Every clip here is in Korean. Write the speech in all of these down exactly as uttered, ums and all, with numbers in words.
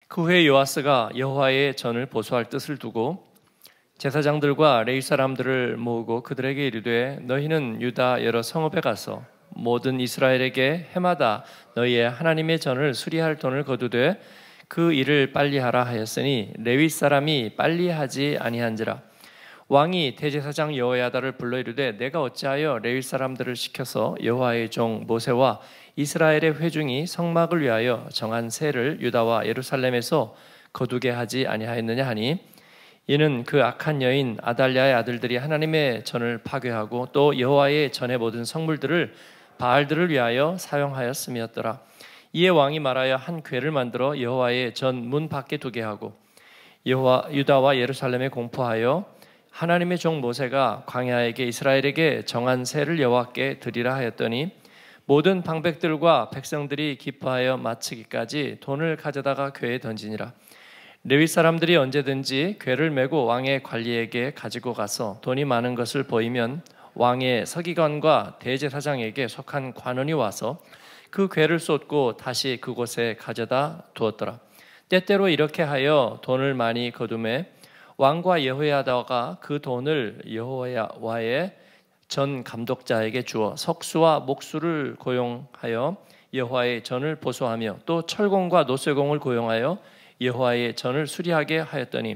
그 후에 요아스가 여호와의 전을 보수할 뜻을 두고 제사장들과 레위 사람들을 모으고 그들에게 이르되 너희는 유다 여러 성읍에 가서 모든 이스라엘에게 해마다 너희의 하나님의 전을 수리할 돈을 거두되 그 일을 빨리 하라 하였으니 레위 사람이 빨리 하지 아니한지라. 왕이 대제사장 여호야다를 불러 이르되 내가 어찌하여 레위 사람들을 시켜서 여호와의 종 모세와 이스라엘의 회중이 성막을 위하여 정한 세를 유다와 예루살렘에서 거두게 하지 아니하였느냐 하니 이는 그 악한 여인 아달랴의 아들들이 하나님의 전을 파괴하고 또 여호와의 전의 모든 성물들을 바알들을 위하여 사용하였음이었더라. 이에 왕이 말하여 한 궤를 만들어 여호와의 전 문 밖에 두게 하고 여호와 유다와 예루살렘에 공포하여 하나님의 종 모세가 광야에게 이스라엘에게 정한 세를 여호와께 드리라 하였더니 모든 방백들과 백성들이 기뻐하여 마치기까지 돈을 가져다가 궤에 던지니라. 레위 사람들이 언제든지 궤를 메고 왕의 관리에게 가지고 가서 돈이 많은 것을 보이면 왕의 서기관과 대제사장에게 속한 관원이 와서 그 궤를 쏟고 다시 그곳에 가져다 두었더라. 때때로 이렇게 하여 돈을 많이 거두매 왕과 여호야다가 그 돈을 여호와의 전 감독자에게 주어 석수와 목수를 고용하여 여호와의 전을 보수하며 또 철공과 노쇠공을 고용하여 여호와의 전을 수리하게 하였더니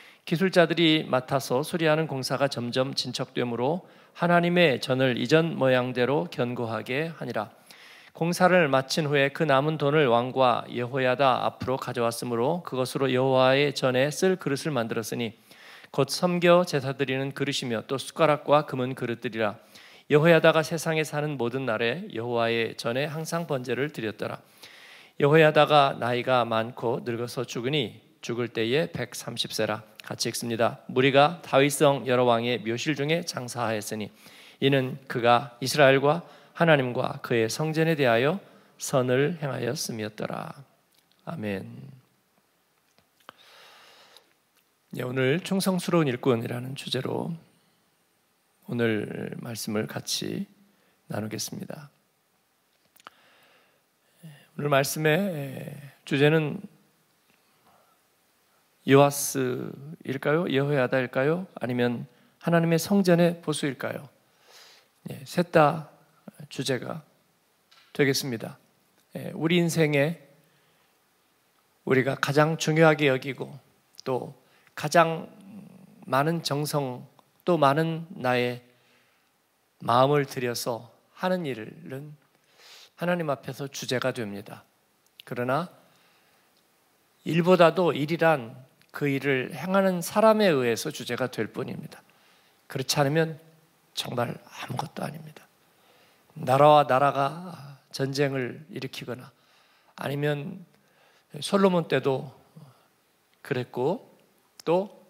기술자들이 맡아서 수리하는 공사가 점점 진척되므로 하나님의 전을 이전 모양대로 견고하게 하니라. 공사를 마친 후에 그 남은 돈을 왕과 여호야다 앞으로 가져왔으므로 그것으로 여호와의 전에 쓸 그릇을 만들었으니 곧 섬겨 제사 드리는 그릇이며 또 숟가락과 금은 그릇들이라. 여호야다가 세상에 사는 모든 날에 여호와의 전에 항상 번제를 드렸더라. 여호야다가 나이가 많고 늙어서 죽으니 죽을 때에 백삼십 세라. 같이 읽습니다. 무리가 다윗성 여러 왕의 묘실 중에 장사하였으니 이는 그가 이스라엘과 하나님과 그의 성전에 대하여 선을 행하였음이었더라. 아멘. 네, 오늘 충성스러운 일꾼이라는 주제로 오늘 말씀을 같이 나누겠습니다. 오늘 말씀의 주제는 요아스일까요? 여호야다일까요? 아니면 하나님의 성전의 보수일까요? 네, 셋 다 주제가 되겠습니다. 우리 인생에 우리가 가장 중요하게 여기고 또 가장 많은 정성 또 많은 나의 마음을 들여서 하는 일은 하나님 앞에서 주제가 됩니다. 그러나 일보다도 일이란 그 일을 행하는 사람에 의해서 주제가 될 뿐입니다. 그렇지 않으면 정말 아무것도 아닙니다. 나라와 나라가 전쟁을 일으키거나 아니면 솔로몬 때도 그랬고 또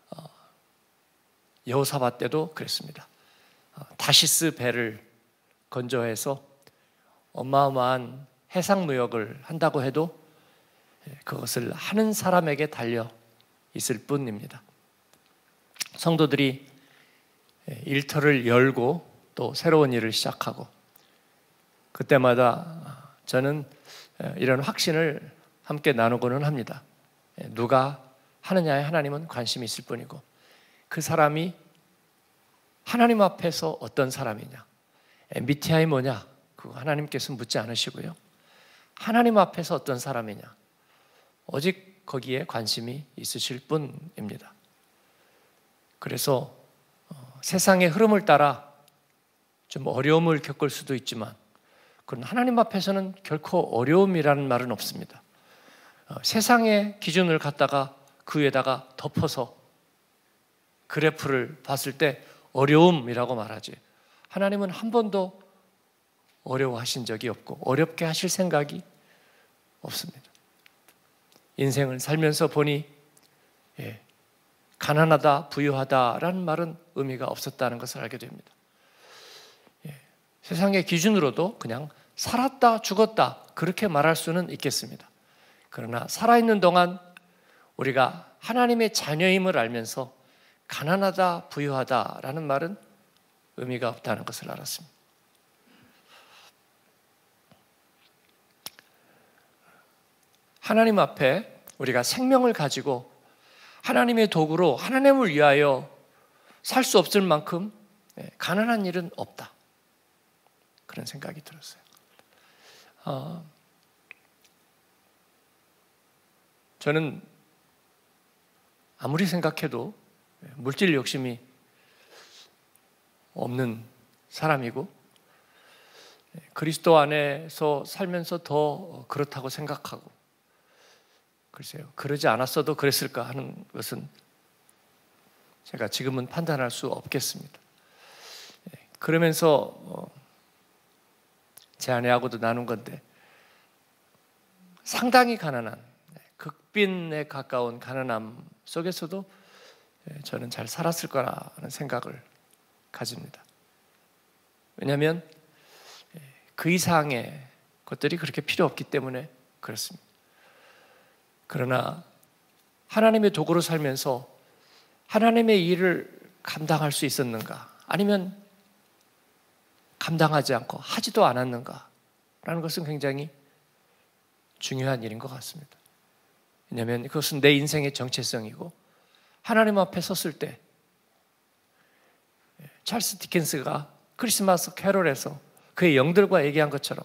여호사밧 때도 그랬습니다. 다시스 배를 건조해서 어마어마한 해상무역을 한다고 해도 그것을 하는 사람에게 달려 있을 뿐입니다. 성도들이 일터를 열고 또 새로운 일을 시작하고 그때마다 저는 이런 확신을 함께 나누고는 합니다. 누가 하느냐에 하나님은 관심이 있을 뿐이고 그 사람이 하나님 앞에서 어떤 사람이냐, 엠비티아이 뭐냐, 그거 하나님께서 묻지 않으시고요. 하나님 앞에서 어떤 사람이냐, 오직 거기에 관심이 있으실 뿐입니다. 그래서 세상의 흐름을 따라 좀 어려움을 겪을 수도 있지만 그건 하나님 앞에서는 결코 어려움이라는 말은 없습니다. 세상의 기준을 갖다가 그 위에다가 덮어서 그래프를 봤을 때 어려움이라고 말하지 하나님은 한 번도 어려워하신 적이 없고 어렵게 하실 생각이 없습니다. 인생을 살면서 보니 예, 가난하다, 부유하다라는 말은 의미가 없었다는 것을 알게 됩니다. 예, 세상의 기준으로도 그냥 살았다, 죽었다 그렇게 말할 수는 있겠습니다. 그러나 살아있는 동안 우리가 하나님의 자녀임을 알면서 가난하다, 부유하다라는 말은 의미가 없다는 것을 알았습니다. 하나님 앞에 우리가 생명을 가지고 하나님의 도구로 하나님을 위하여 살 수 없을 만큼 가난한 일은 없다. 그런 생각이 들었어요. 어, 저는 아무리 생각해도 물질 욕심이 없는 사람이고 그리스도 안에서 살면서 더 그렇다고 생각하고, 글쎄요, 그러지 않았어도 그랬을까 하는 것은 제가 지금은 판단할 수 없겠습니다. 그러면서 제 아내하고도 나눈 건데, 상당히 가난한, 극빈에 가까운 가난함 속에서도 저는 잘 살았을 거라는 생각을 가집니다. 왜냐하면 그 이상의 것들이 그렇게 필요 없기 때문에 그렇습니다. 그러나 하나님의 도구로 살면서 하나님의 일을 감당할 수 있었는가, 아니면 감당하지 않고 하지도 않았는가 라는 것은 굉장히 중요한 일인 것 같습니다. 왜냐하면 그것은 내 인생의 정체성이고, 하나님 앞에 섰을 때 찰스 디켄스가 크리스마스 캐롤에서 그의 영들과 얘기한 것처럼,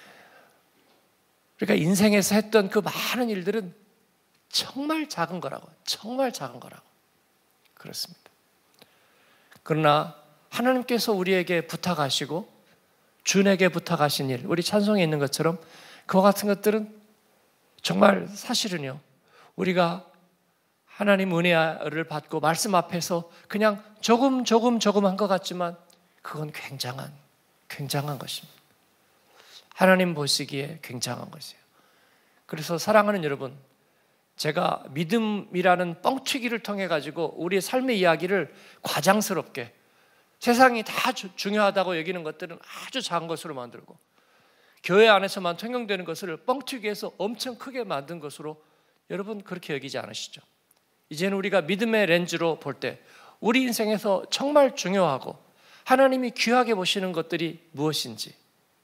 그러니까 인생에서 했던 그 많은 일들은 정말 작은 거라고, 정말 작은 거라고. 그렇습니다. 그러나 하나님께서 우리에게 부탁하시고 준에게 부탁하신 일, 우리 찬송에 있는 것처럼 그와 같은 것들은 정말 사실은요, 우리가 하나님 은혜를 받고 말씀 앞에서 그냥 조금 조금 조금 한 것 같지만 그건 굉장한 굉장한 것입니다. 하나님 보시기에 굉장한 것이에요. 그래서 사랑하는 여러분, 제가 믿음이라는 뻥튀기를 통해 가지고 우리의 삶의 이야기를 과장스럽게, 세상이 다 주, 중요하다고 여기는 것들은 아주 작은 것으로 만들고, 교회 안에서만 통용되는 것을 뻥튀기해서 엄청 크게 만든 것으로 여러분 그렇게 여기지 않으시죠? 이제는 우리가 믿음의 렌즈로 볼 때 우리 인생에서 정말 중요하고 하나님이 귀하게 보시는 것들이 무엇인지,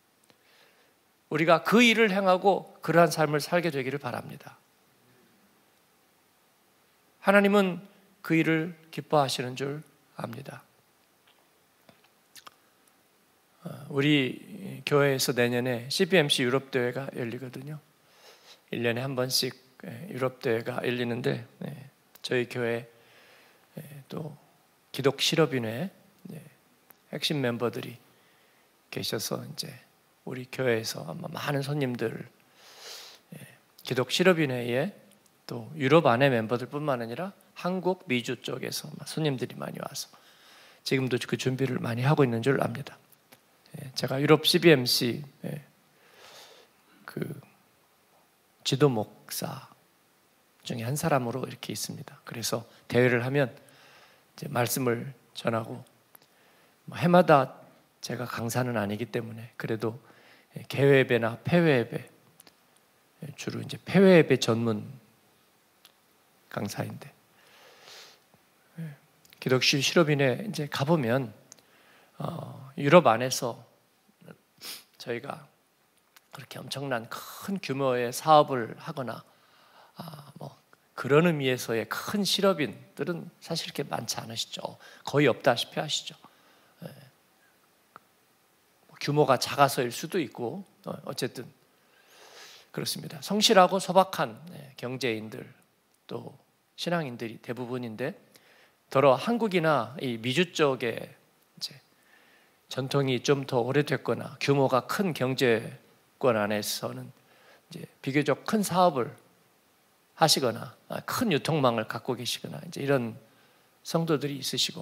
우리가 그 일을 행하고 그러한 삶을 살게 되기를 바랍니다. 하나님은 그 일을 기뻐하시는 줄 압니다. 우리 교회에서 내년에 씨비엠씨 유럽 대회가 열리거든요. 일 년에 한 번씩 유럽 대회가 열리는데, 저희 교회 또 기독 실업인회 핵심 멤버들이 계셔서 이제 우리 교회에서 아마 많은 손님들, 기독 실업인회에 또 유럽 안의 멤버들뿐만 아니라 한국, 미주 쪽에서 손님들이 많이 와서 지금도 그 준비를 많이 하고 있는 줄 압니다. 제가 유럽 씨비엠씨 그 지도 목사 중에 한 사람으로 이렇게 있습니다. 그래서 대회를 하면 이제 말씀을 전하고, 해마다 제가 강사는 아니기 때문에 그래도 개회배나 폐회배, 주로 이제 폐회배 전문 강사인데, 기독교 실업인회 이제 가보면 어, 유럽 안에서 저희가 그렇게 엄청난 큰 규모의 사업을 하거나 아, 뭐 그런 의미에서의 큰 실업인들은 사실 이렇게 많지 않으시죠. 거의 없다시피 하시죠. 예. 규모가 작아서일 수도 있고 어, 어쨌든 그렇습니다. 성실하고 소박한 예, 경제인들 또 신앙인들이 대부분인데, 더러 한국이나 이 미주 쪽에 이제 전통이 좀 더 오래됐거나 규모가 큰 경제권 안에서는 이제 비교적 큰 사업을 하시거나 큰 유통망을 갖고 계시거나 이제 이런 성도들이 있으시고,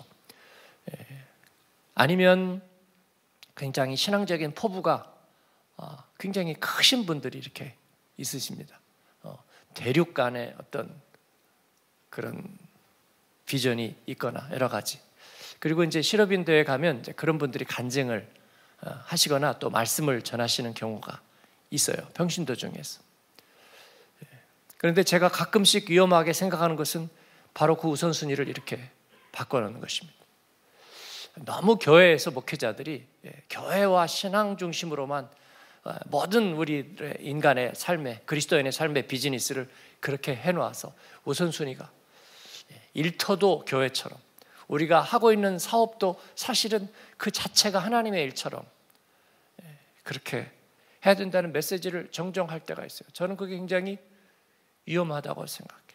아니면 굉장히 신앙적인 포부가 굉장히 크신 분들이 이렇게 있으십니다. 대륙 간의 어떤 그런 비전이 있거나 여러 가지. 그리고 이제 실업인 대회에 가면 이제 그런 분들이 간증을 하시거나 또 말씀을 전하시는 경우가 있어요. 평신도 중에서. 그런데 제가 가끔씩 위험하게 생각하는 것은 바로 그 우선순위를 이렇게 바꿔놓는 것입니다. 너무 교회에서 목회자들이 교회와 신앙 중심으로만 모든 우리 인간의 삶에, 그리스도인의 삶의 비즈니스를 그렇게 해놓아서 우선순위가 일터도 교회처럼, 우리가 하고 있는 사업도 사실은 그 자체가 하나님의 일처럼 그렇게 해야 된다는 메시지를 정정할 때가 있어요. 저는 그게 굉장히 위험하다고 생각해요.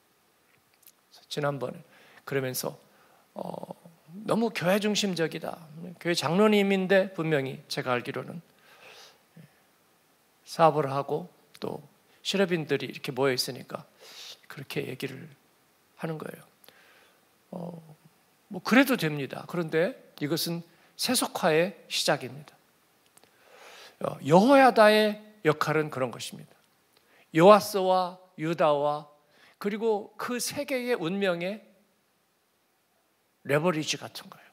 지난번에 그러면서 어, 너무 교회 중심적이다. 교회 장로님인데 분명히 제가 알기로는 사업을 하고 또 실업인들이 이렇게 모여 있으니까 그렇게 얘기를 하는 거예요. 어, 뭐 그래도 됩니다. 그런데 이것은 세속화의 시작입니다. 여호야다의 역할은 그런 것입니다. 요아스와 유다와 그리고 그 세계의 운명의 레버리지 같은 거예요.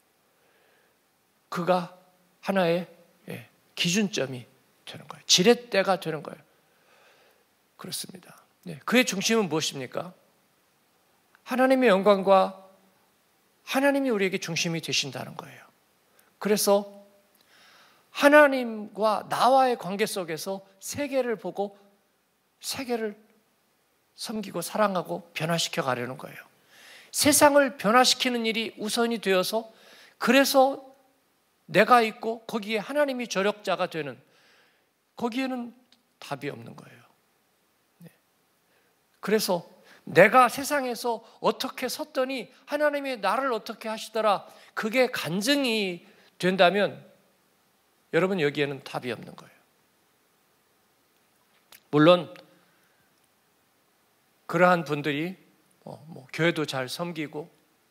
그가 하나의 기준점이 되는 거예요. 지렛대가 되는 거예요. 그렇습니다. 그의 중심은 무엇입니까? 하나님의 영광과 하나님이 우리에게 중심이 되신다는 거예요. 그래서 하나님과 나와의 관계 속에서 세계를 보고 세계를 섬기고 사랑하고 변화시켜 가려는 거예요. 세상을 변화시키는 일이 우선이 되어서, 그래서 내가 있고 거기에 하나님이 조력자가 되는, 거기에는 답이 없는 거예요. 그래서 내가 세상에서 어떻게 섰더니 하나님이 나를 어떻게 하시더라, 그게 간증이 된다면 여러분 여기에는 답이 없는 거예요. 물론 그러한 분들이 뭐, 뭐 교회도 잘 섬기고,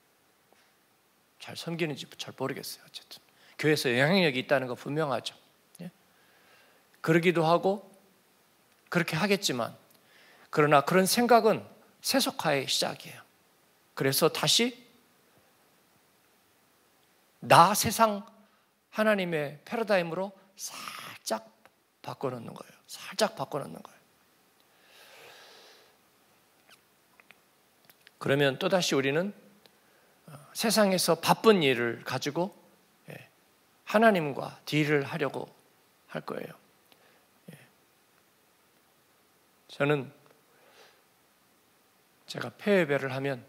잘 섬기는지 잘 모르겠어요. 어쨌든 교회에서 영향력이 있다는 거 분명하죠. 예? 그러기도 하고 그렇게 하겠지만, 그러나 그런 생각은 세속화의 시작이에요. 그래서 다시 나 세상 하나님의 패러다임으로 살짝 바꿔놓는 거예요. 살짝 바꿔놓는 거예요. 그러면 또다시 우리는 세상에서 바쁜 일을 가지고 하나님과 딜을 하려고 할 거예요. 저는 제가 폐회배를 하면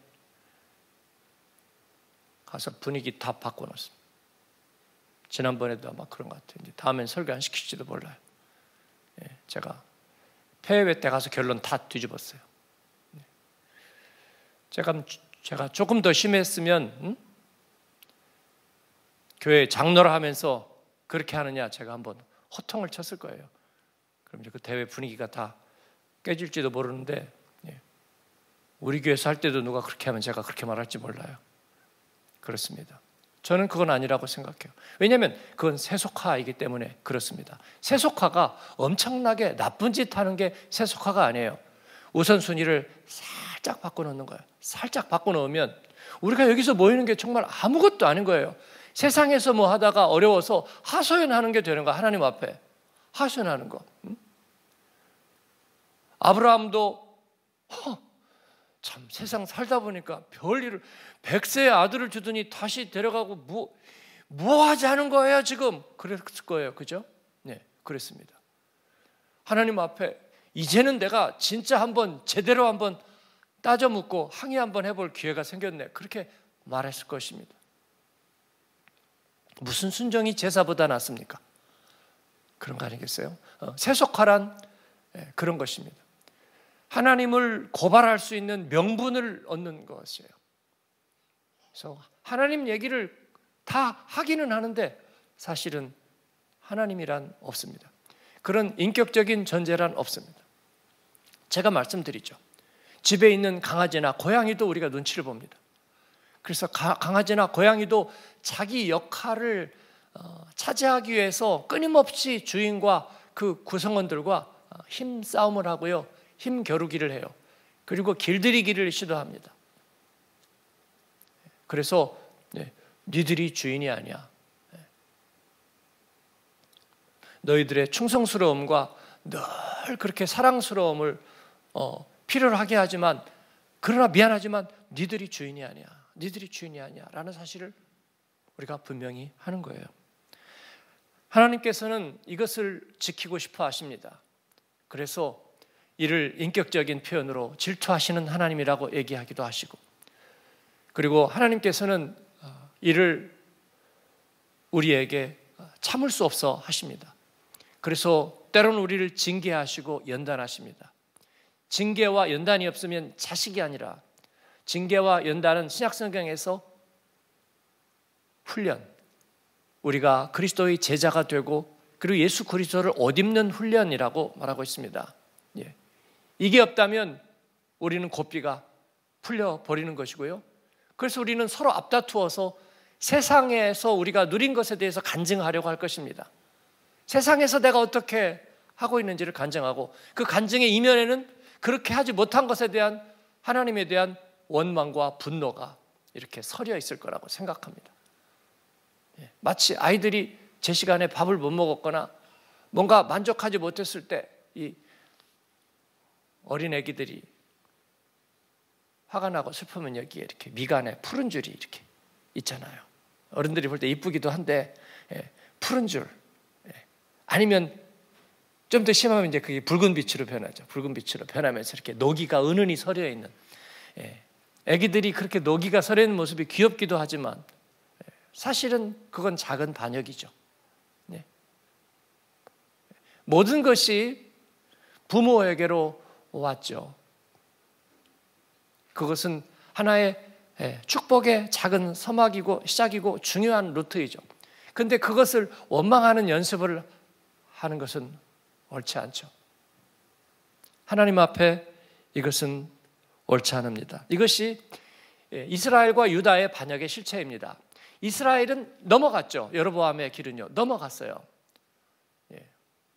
가서 분위기 다 바꿔놓습니다. 지난번에도 아마 그런 것 같아요. 다음엔 설교 안 시킬지도 몰라요. 제가 폐회배 때 가서 결론 다 뒤집었어요. 제가, 제가 조금 더 심했으면 응? 교회 장로를 하면서 그렇게 하느냐 제가 한번 호통을 쳤을 거예요. 그럼 이제 그 대회 분위기가 다 깨질지도 모르는데, 예. 우리 교회에서 할 때도 누가 그렇게 하면 제가 그렇게 말할지 몰라요. 그렇습니다. 저는 그건 아니라고 생각해요. 왜냐하면 그건 세속화이기 때문에 그렇습니다. 세속화가 엄청나게 나쁜 짓 하는 게 세속화가 아니에요. 우선순위를 살짝 바꿔놓는 거예요. 살짝 바꿔놓으면 우리가 여기서 모이는 게 정말 아무것도 아닌 거예요. 세상에서 뭐 하다가 어려워서 하소연하는 게 되는 거야. 하나님 앞에 하소연하는 거. 응? 아브라함도 허, 참 세상 살다 보니까 별일을, 백세의 아들을 주더니 다시 데려가고 뭐, 뭐 하지 않은 거예요 지금? 그랬을 거예요. 그죠? 네, 그랬습니다. 하나님 앞에 이제는 내가 진짜 한번 제대로 한번 따져 묻고 항의 한번 해볼 기회가 생겼네, 그렇게 말했을 것입니다. 무슨 순종이 제사보다 낫습니까? 그런 거 아니겠어요? 어, 세속화란 예, 그런 것입니다. 하나님을 고발할 수 있는 명분을 얻는 것이에요. 그래서 하나님 얘기를 다 하기는 하는데 사실은 하나님이란 없습니다. 그런 인격적인 존재란 없습니다. 제가 말씀드리죠. 집에 있는 강아지나 고양이도 우리가 눈치를 봅니다. 그래서 가, 강아지나 고양이도 자기 역할을 어, 차지하기 위해서 끊임없이 주인과 그 구성원들과 힘싸움을 하고요, 힘 겨루기를 해요. 그리고 길들이기를 시도합니다. 그래서 네, 니들이 주인이 아니야. 너희들의 충성스러움과 늘 그렇게 사랑스러움을 어, 필요로 하게 하지만, 그러나 미안하지만 니들이 주인이 아니야. 니들이 주인이 아니야 라는 사실을 우리가 분명히 하는 거예요. 하나님께서는 이것을 지키고 싶어 하십니다. 그래서 이를 인격적인 표현으로 질투하시는 하나님이라고 얘기하기도 하시고, 그리고 하나님께서는 이를 우리에게 참을 수 없어 하십니다. 그래서 때로는 우리를 징계하시고 연단하십니다. 징계와 연단이 없으면 자식이 아니라, 징계와 연단은 신약성경에서 훈련, 우리가 그리스도의 제자가 되고 그리고 예수 그리스도를 옷 입는 훈련이라고 말하고 있습니다. 예. 이게 없다면 우리는 고삐가 풀려버리는 것이고요. 그래서 우리는 서로 앞다투어서 세상에서 우리가 누린 것에 대해서 간증하려고 할 것입니다. 세상에서 내가 어떻게 하고 있는지를 간증하고, 그 간증의 이면에는 그렇게 하지 못한 것에 대한 하나님에 대한 원망과 분노가 이렇게 서려 있을 거라고 생각합니다. 마치 아이들이 제 시간에 밥을 못 먹었거나 뭔가 만족하지 못했을 때 이 어린 애기들이 화가 나고 슬프면 여기에 이렇게 미간에 푸른 줄이 이렇게 있잖아요. 어른들이 볼 때 이쁘기도 한데, 예, 푸른 줄, 예. 아니면 좀 더 심하면 이제 그게 붉은 빛으로 변하죠. 붉은 빛으로 변하면서 이렇게 노기가 은은히 서려 있는, 예. 애기들이 그렇게 노기가 서려 있는 모습이 귀엽기도 하지만 사실은 그건 작은 반역이죠. 네. 모든 것이 부모에게로 왔죠. 그것은 하나의 축복의 작은 서막이고 시작이고 중요한 루트이죠. 그런데 그것을 원망하는 연습을 하는 것은 옳지 않죠. 하나님 앞에 이것은 옳지 않습니다. 이것이 이스라엘과 유다의 반역의 실체입니다. 이스라엘은 넘어갔죠. 여로보암의 길은요, 넘어갔어요. 예.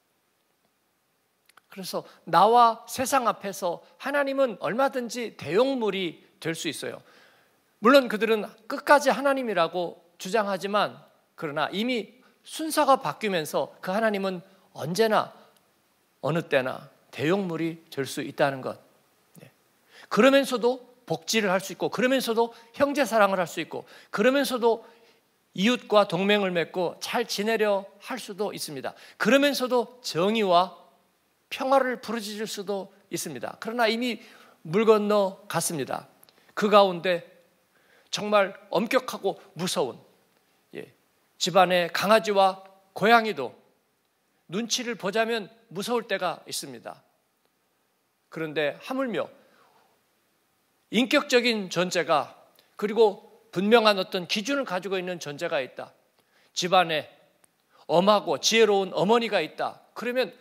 그래서 나와 세상 앞에서 하나님은 얼마든지 대용물이 될 수 있어요. 물론 그들은 끝까지 하나님이라고 주장하지만, 그러나 이미 순서가 바뀌면서 그 하나님은 언제나 어느 때나 대용물이 될 수 있다는 것. 예. 그러면서도 복지를 할 수 있고, 그러면서도 형제 사랑을 할 수 있고, 그러면서도 이웃과 동맹을 맺고 잘 지내려 할 수도 있습니다. 그러면서도 정의와 평화를 부르짖을 수도 있습니다. 그러나 이미 물 건너 갔습니다. 그 가운데 정말 엄격하고 무서운, 예, 집안의 강아지와 고양이도 눈치를 보자면 무서울 때가 있습니다. 그런데 하물며 인격적인 존재가, 그리고 분명한 어떤 기준을 가지고 있는 존재가 있다. 집안에 엄하고 지혜로운 어머니가 있다. 그러면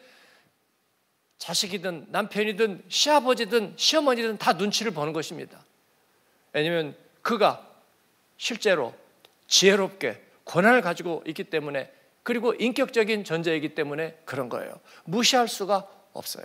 자식이든 남편이든 시아버지든 시어머니든 다 눈치를 보는 것입니다. 왜냐하면 그가 실제로 지혜롭게 권한을 가지고 있기 때문에, 그리고 인격적인 존재이기 때문에 그런 거예요. 무시할 수가 없어요.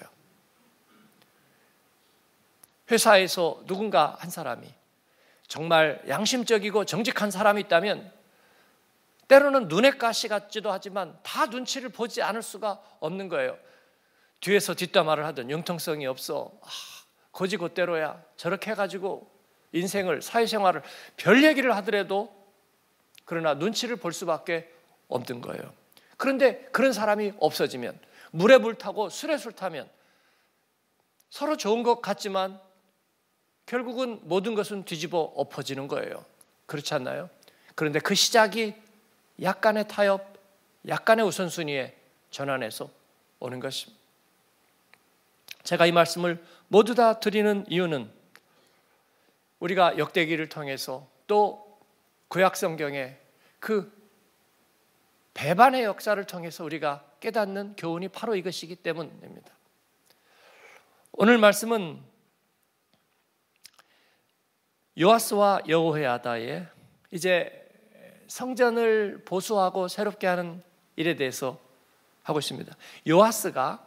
회사에서 누군가 한 사람이 정말 양심적이고 정직한 사람이 있다면 때로는 눈의 가시 같지도 하지만 다 눈치를 보지 않을 수가 없는 거예요. 뒤에서 뒷담화를 하든 융통성이 없어, 아, 거지곧대로야, 저렇게 해가지고 인생을, 사회생활을 별 얘기를 하더라도 그러나 눈치를 볼 수밖에 없는 거예요. 그런데 그런 사람이 없어지면, 물에 물 타고 술에 술 타면 서로 좋은 것 같지만 결국은 모든 것은 뒤집어 엎어지는 거예요. 그렇지 않나요? 그런데 그 시작이 약간의 타협, 약간의 우선순위에 전환해서 오는 것입니다. 제가 이 말씀을 모두 다 드리는 이유는 우리가 역대기를 통해서 또 구약성경의 그 배반의 역사를 통해서 우리가 깨닫는 교훈이 바로 이것이기 때문입니다. 오늘 말씀은 요아스와 여호야다의 이제 성전을 보수하고 새롭게 하는 일에 대해서 하고 있습니다. 요아스가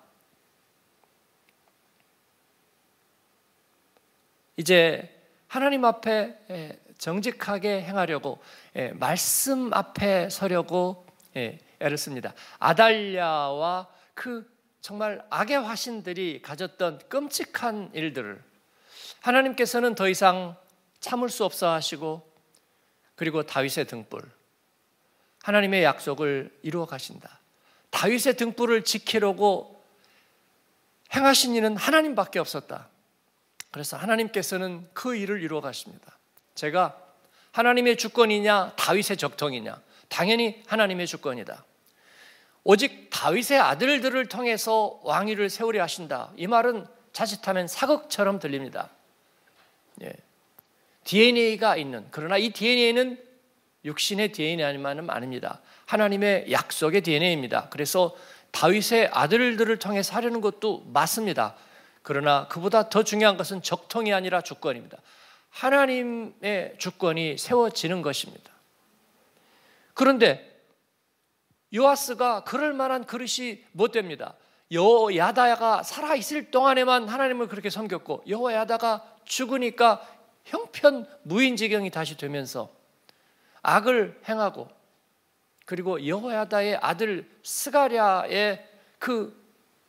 이제 하나님 앞에 정직하게 행하려고, 말씀 앞에 서려고 애를 씁니다. 아달랴와 그 정말 악의 화신들이 가졌던 끔찍한 일들을 하나님께서는 더 이상 참을 수 없어 하시고, 그리고 다윗의 등불, 하나님의 약속을 이루어 가신다. 다윗의 등불을 지키려고 행하신 이는 하나님밖에 없었다. 그래서 하나님께서는 그 일을 이루어 가십니다. 제가 하나님의 주권이냐 다윗의 적통이냐? 당연히 하나님의 주권이다. 오직 다윗의 아들들을 통해서 왕위를 세우려 하신다. 이 말은 자칫하면 사극처럼 들립니다. 예. 디엔에이가 있는, 그러나 이 디엔에이는 육신의 디엔에이만은 아닙니다. 하나님의 약속의 디엔에이입니다. 그래서 다윗의 아들들을 통해서 하려는 것도 맞습니다. 그러나 그보다 더 중요한 것은 적통이 아니라 주권입니다. 하나님의 주권이 세워지는 것입니다. 그런데 요아스가 그럴 만한 그릇이 못 됩니다. 여호야다가 살아있을 동안에만 하나님을 그렇게 섬겼고 여호야다가 죽으니까 형편무인지경이 다시 되면서 악을 행하고, 그리고 여호야다의 아들 스가랴의 그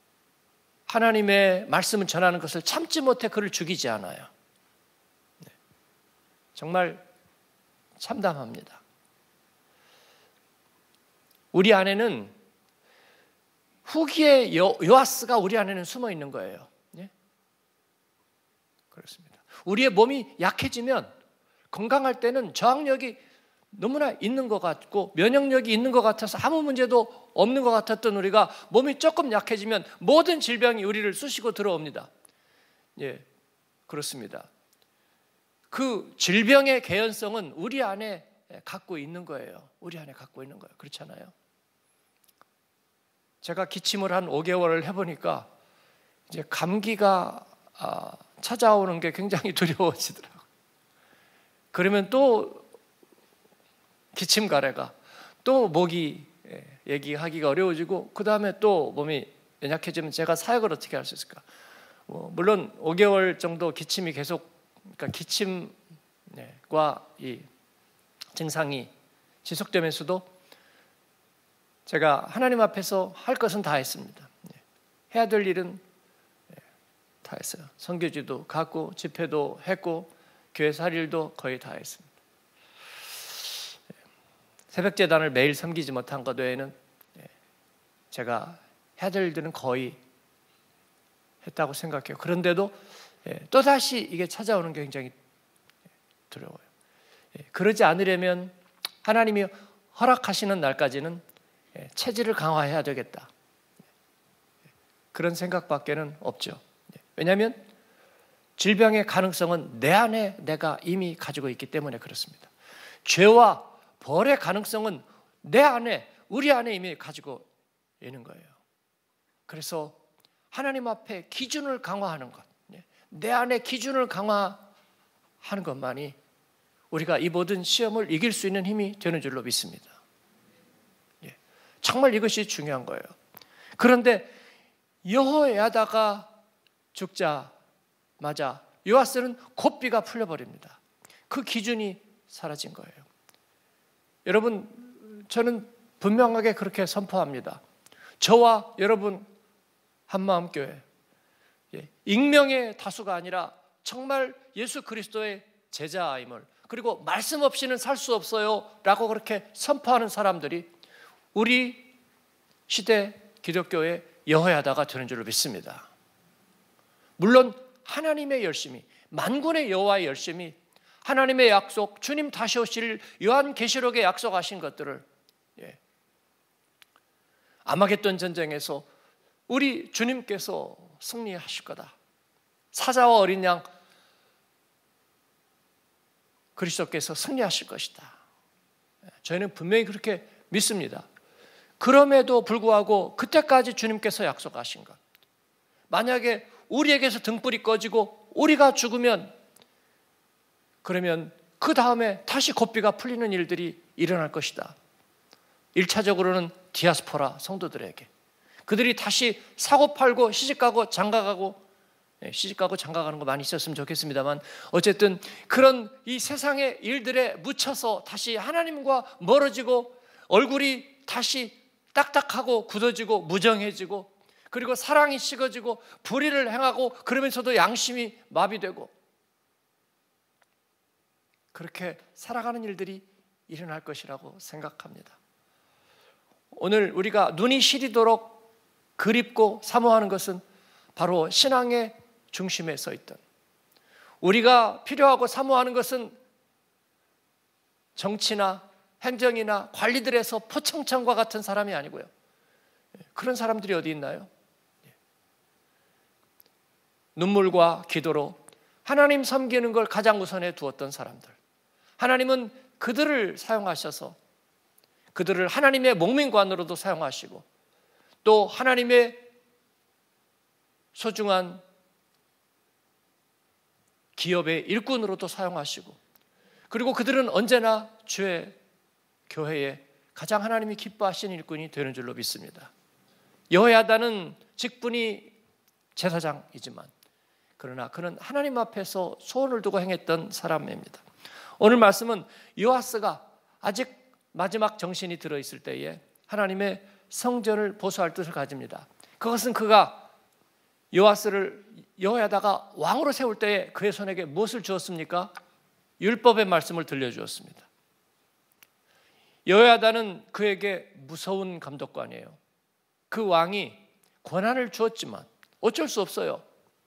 하나님의 말씀을 전하는 것을 참지 못해 그를 죽이지 않아요. 정말 참담합니다. 우리 안에는 후기의 요, 요아스가 우리 안에는 숨어 있는 거예요. 예? 그렇습니다. 우리의 몸이 약해지면, 건강할 때는 저항력이 너무나 있는 것 같고 면역력이 있는 것 같아서 아무 문제도 없는 것 같았던 우리가 몸이 조금 약해지면 모든 질병이 우리를 쑤시고 들어옵니다. 예, 그렇습니다. 그 질병의 개연성은 우리 안에 갖고 있는 거예요. 우리 안에 갖고 있는 거예요. 그렇잖아요. 제가 기침을 한 오 개월을 해보니까 이제 감기가 찾아오는 게 굉장히 두려워지더라고요. 그러면 또 기침 가래가, 또 목이 얘기하기가 어려워지고, 그 다음에 또 몸이 연약해지면 제가 사역을 어떻게 할 수 있을까? 뭐 물론 오 개월 정도 기침이 계속, 그러니까 기침과 이 증상이 지속되면서도 제가 하나님 앞에서 할 것은 다 했습니다. 해야 될 일은 다 했어요. 선교지도 갔고 집회도 했고 교회에서 할 일도 거의 다 했습니다. 새벽제단을 매일 섬기지 못한 것 외에는 제가 해야 될 일들은 거의 했다고 생각해요. 그런데도 또다시 이게 찾아오는 게 굉장히 두려워요. 그러지 않으려면 하나님이 허락하시는 날까지는 체질을 강화해야 되겠다, 그런 생각밖에는 없죠. 왜냐하면 질병의 가능성은 내 안에 내가 이미 가지고 있기 때문에 그렇습니다. 죄와 벌의 가능성은 내 안에, 우리 안에 이미 가지고 있는 거예요. 그래서 하나님 앞에 기준을 강화하는 것, 내 안에 기준을 강화하는 것만이 우리가 이 모든 시험을 이길 수 있는 힘이 되는 줄로 믿습니다. 정말 이것이 중요한 거예요. 그런데 여호야다가 죽자마자 요아스는 고삐가 풀려버립니다. 그 기준이 사라진 거예요. 여러분, 저는 분명하게 그렇게 선포합니다. 저와 여러분 한마음교회, 익명의 다수가 아니라 정말 예수 그리스도의 제자임을, 그리고 말씀 없이는 살 수 없어요 라고 그렇게 선포하는 사람들이 우리 시대 기독교의 여호야다가 되는 줄로 믿습니다. 물론 하나님의 열심이, 만군의 여호와의 열심이, 하나님의 약속, 주님 다시 오실 요한계시록에 약속하신 것들을, 예, 아마겟돈 전쟁에서 우리 주님께서 승리하실 거다, 사자와 어린 양 그리스도께서 승리하실 것이다, 저희는 분명히 그렇게 믿습니다. 그럼에도 불구하고 그때까지 주님께서 약속하신 것, 만약에 우리에게서 등불이 꺼지고 우리가 죽으면, 그러면 그 다음에 다시 고삐가 풀리는 일들이 일어날 것이다. 일 차적으로는 디아스포라 성도들에게, 그들이 다시 사고팔고 시집가고 장가가고, 시집가고 장가가는 거 많이 있었으면 좋겠습니다만, 어쨌든 그런 이 세상의 일들에 묻혀서 다시 하나님과 멀어지고 얼굴이 다시 딱딱하고 굳어지고 무정해지고, 그리고 사랑이 식어지고 불의를 행하고, 그러면서도 양심이 마비되고, 그렇게 살아가는 일들이 일어날 것이라고 생각합니다. 오늘 우리가 눈이 시리도록 그립고 사모하는 것은 바로 신앙의 중심에 서 있던, 우리가 필요하고 사모하는 것은 정치나 행정이나 관리들에서 포청천과 같은 사람이 아니고요. 그런 사람들이 어디 있나요? 눈물과 기도로 하나님 섬기는 걸 가장 우선에 두었던 사람들. 하나님은 그들을 사용하셔서 그들을 하나님의 목민관으로도 사용하시고 또 하나님의 소중한 기업의 일꾼으로도 사용하시고, 그리고 그들은 언제나 주의 교회에 가장 하나님이 기뻐하시는 일꾼이 되는 줄로 믿습니다. 여호야다는 직분이 제사장이지만 그러나 그는 하나님 앞에서 소원을 두고 행했던 사람입니다. 오늘 말씀은 요아스가 아직 마지막 정신이 들어있을 때에 하나님의 성전을 보수할 뜻을 가집니다. 그것은 그가 요아스를 여호야다가 왕으로 세울 때에 그의 손에게 무엇을 주었습니까? 율법의 말씀을 들려주었습니다. 여호야다는 그에게 무서운 감독관이에요. 그 왕이 권한을 주었지만 어쩔 수 없어요.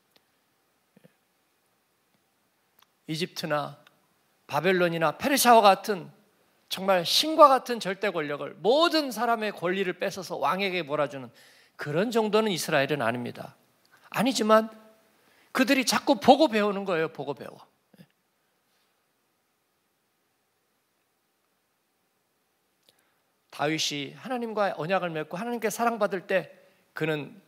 이집트나 바벨론이나 페르시아와 같은 정말 신과 같은 절대 권력을, 모든 사람의 권리를 뺏어서 왕에게 몰아주는 그런 정도는 이스라엘은 아닙니다. 아니지만 그들이 자꾸 보고 배우는 거예요. 보고 배워. 다윗이 하나님과 언약을 맺고 하나님께 사랑받을 때 그는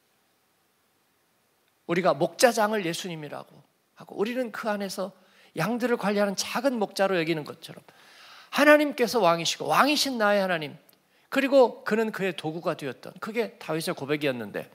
우리가 목자장을 예수님이라고 하고 우리는 그 안에서 양들을 관리하는 작은 목자로 여기는 것처럼 하나님께서 왕이시고 왕이신 나의 하나님, 그리고 그는 그의 도구가 되었던, 그게 다윗의 고백이었는데,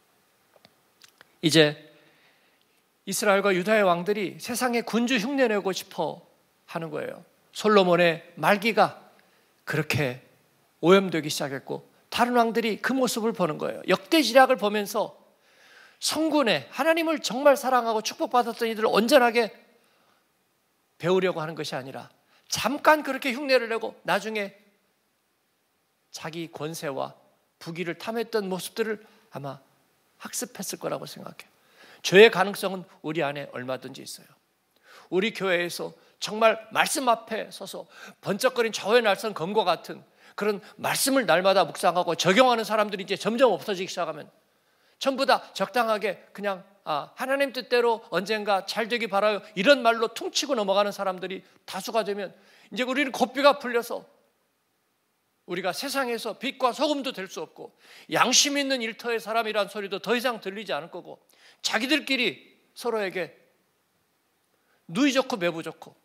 이제 이스라엘과 유다의 왕들이 세상에 군주 흉내내고 싶어 하는 거예요. 솔로몬의 말기가 그렇게 오염되기 시작했고 다른 왕들이 그 모습을 보는 거예요. 역대지략을 보면서 성군에 하나님을 정말 사랑하고 축복받았던 이들을 온전하게 배우려고 하는 것이 아니라 잠깐 그렇게 흉내를 내고 나중에 자기 권세와 부귀를 탐했던 모습들을 아마 학습했을 거라고 생각해요. 죄의 가능성은 우리 안에 얼마든지 있어요. 우리 교회에서 정말 말씀 앞에 서서 번쩍거린 좌우의 날선 검과 같은 그런 말씀을 날마다 묵상하고 적용하는 사람들이 이제 점점 없어지기 시작하면 전부 다 적당하게 그냥 아, 하나님 뜻대로 언젠가 잘 되기 바라요 이런 말로 퉁치고 넘어가는 사람들이 다수가 되면 이제 우리는 고삐가 풀려서 우리가 세상에서 빛과 소금도 될 수 없고 양심 있는 일터의 사람이란 소리도 더 이상 들리지 않을 거고 자기들끼리 서로에게 누이 좋고 매부 좋고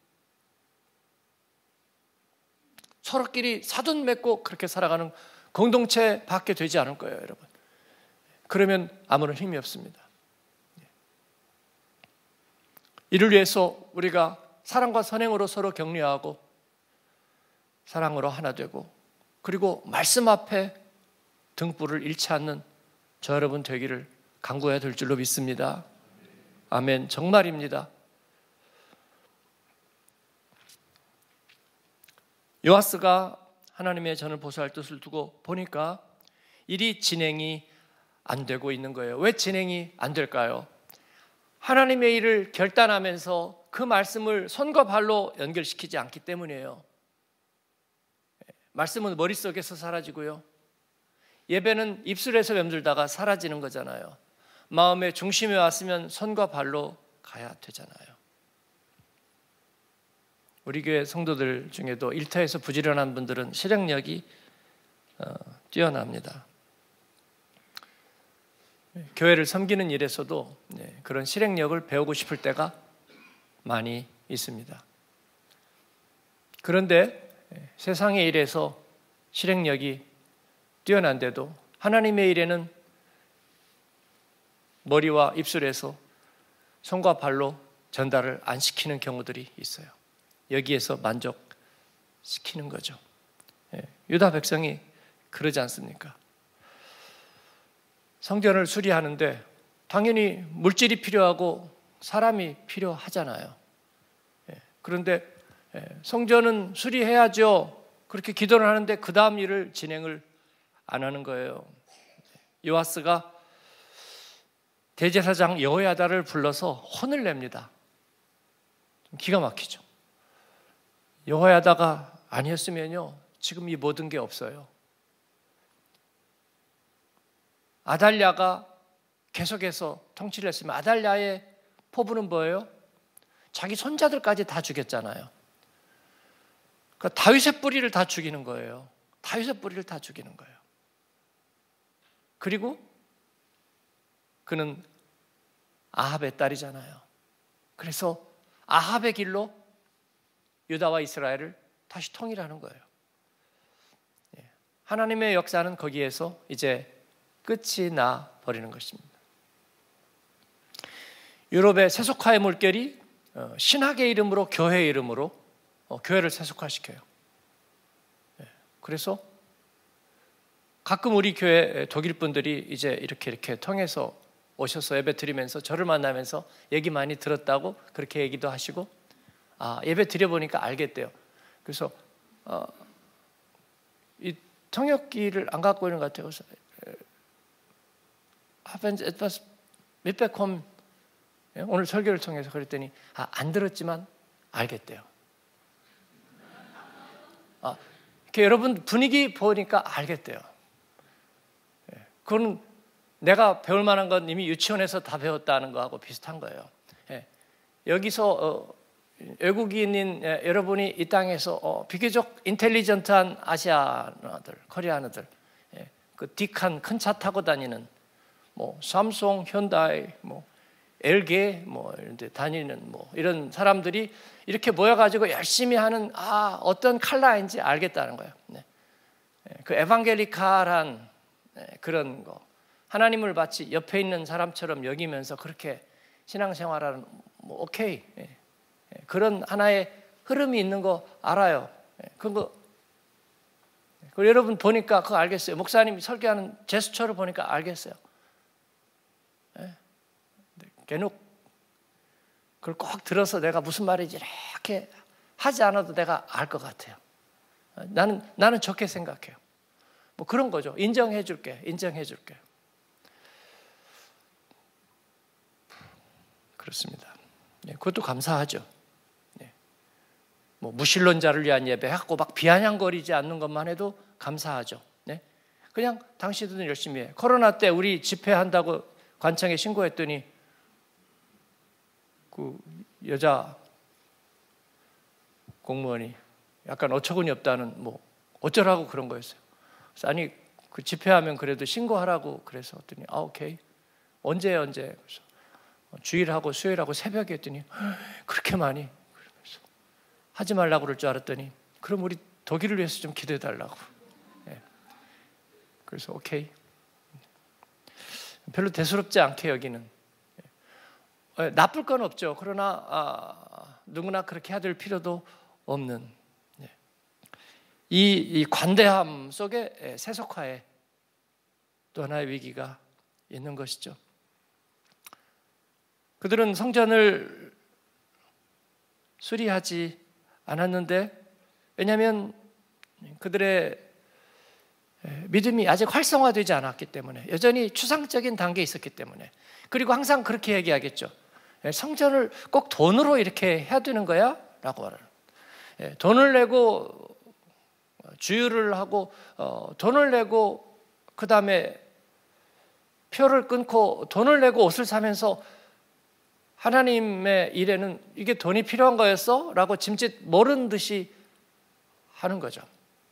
서로끼리 사돈 맺고 그렇게 살아가는 공동체밖에 되지 않을 거예요, 여러분. 그러면 아무런 힘이 없습니다. 이를 위해서 우리가 사랑과 선행으로 서로 격려하고 사랑으로 하나 되고 그리고 말씀 앞에 등불을 잃지 않는 저 여러분 되기를 간구해야 될 줄로 믿습니다. 아멘. 정말입니다. 요아스가 하나님의 전을 보수할 뜻을 두고 보니까 일이 진행이 안 되고 있는 거예요. 왜 진행이 안 될까요? 하나님의 일을 결단하면서 그 말씀을 손과 발로 연결시키지 않기 때문이에요. 말씀은 머릿속에서 사라지고요. 예배는 입술에서 맴돌다가 사라지는 거잖아요. 마음의 중심에 왔으면 손과 발로 가야 되잖아요. 우리 교회 성도들 중에도 일터에서 부지런한 분들은 실행력이 어, 뛰어납니다. 교회를 섬기는 일에서도 네, 그런 실행력을 배우고 싶을 때가 많이 있습니다. 그런데 세상의 일에서 실행력이 뛰어난데도 하나님의 일에는 머리와 입술에서 손과 발로 전달을 안 시키는 경우들이 있어요. 여기에서 만족시키는 거죠. 유다 백성이 그러지 않습니까? 성전을 수리하는데 당연히 물질이 필요하고 사람이 필요하잖아요. 그런데 성전은 수리해야죠. 그렇게 기도를 하는데 그 다음 일을 진행을 안 하는 거예요. 요아스가 대제사장 여호야다를 불러서 혼을 냅니다. 기가 막히죠. 여호야다가 아니었으면요 지금 이 모든 게 없어요. 아달랴가 계속해서 통치를 했으면 아달랴의 포부는 뭐예요? 자기 손자들까지 다 죽였잖아요. 그러니까 다윗의 뿌리를 다 죽이는 거예요. 다윗의 뿌리를 다 죽이는 거예요. 그리고 그는 아합의 딸이잖아요. 그래서 아합의 길로 유다와 이스라엘을 다시 통일하는 거예요. 하나님의 역사는 거기에서 이제 끝이 나 버리는 것입니다. 유럽의 세속화의 물결이 신학의 이름으로 교회의 이름으로 교회를 세속화시켜요. 그래서 가끔 우리 교회 독일 분들이 이제 이렇게 이렇게 통해서 오셔서 예배 드리면서 저를 만나면서 얘기 많이 들었다고 그렇게 얘기도 하시고, 아 예배 드려보니까 알겠대요. 그래서 어, 이 통역기를 안 갖고 있는 것 같아요. 그래서 하펜 에트바스 밑백홈 오늘 설교를 통해서 그랬더니 아, 안 들었지만 알겠대요. 아, 이렇게 여러분 분위기 보니까 알겠대요. 그건 내가 배울 만한 건 이미 유치원에서 다 배웠다는 거하고 비슷한 거예요. 예. 여기서 어, 외국인인 예, 여러분이 이 땅에서 어, 비교적 인텔리전트한 아시아나들, 코리아나들, 예, 그 딕한 큰 차 타고 다니는 뭐 삼성, 현다이, 뭐 엘게 뭐 이런 데 다니는 뭐 이런 사람들이 이렇게 모여가지고 열심히 하는 아 어떤 컬러인지 알겠다는 거예요. 네. 그 에반겔리칼한 네, 그런 거 하나님을 마치 옆에 있는 사람처럼 여기면서 그렇게 신앙생활하는 뭐 오케이 예. 그런 하나의 흐름이 있는 거 알아요. 예. 그거 그리고 여러분 보니까 그거 알겠어요. 목사님이 설교하는 제스처를 보니까 알겠어요. 예. 걔는 그걸 꼭 들어서 내가 무슨 말인지 이렇게 하지 않아도 내가 알 것 같아요. 나는 나는 좋게 생각해요. 뭐 그런 거죠. 인정해 줄게, 인정해 줄게. 그렇습니다. 네, 그것도 감사하죠. 네. 뭐 무신론자를 위한 예배하고 막 비아냥거리지 않는 것만 해도 감사하죠. 네. 그냥 당신들은 열심히 해. 코로나 때 우리 집회한다고 관청에 신고했더니 그 여자 공무원이 약간 어처구니 없다는 뭐 어쩌라고 그런 거였어요. 그래서 아니 그 집회하면 그래도 신고하라고 그래서 했더니 아 오케이 언제 언제 그래서 주일하고 수요일하고 새벽에 했더니 그렇게 많이 그러면서 하지 말라고 그럴 줄 알았더니 그럼 우리 독일을 위해서 좀 기도해 달라고. 네. 그래서 오케이 별로 대수롭지 않게 여기는 네. 나쁠 건 없죠. 그러나 아, 누구나 그렇게 해야 될 필요도 없는 네. 이, 이 관대함 속에 세속화에 또 하나의 위기가 있는 것이죠. 그들은 성전을 수리하지 않았는데 왜냐하면 그들의 믿음이 아직 활성화되지 않았기 때문에 여전히 추상적인 단계에 있었기 때문에 그리고 항상 그렇게 얘기하겠죠. 성전을 꼭 돈으로 이렇게 해야 되는 거야? 라고 말하는 돈을 내고 주유를 하고 어, 돈을 내고 그 다음에 표를 끊고 돈을 내고 옷을 사면서 하나님의 일에는 이게 돈이 필요한 거였어? 라고 짐짓 모르는 듯이 하는 거죠.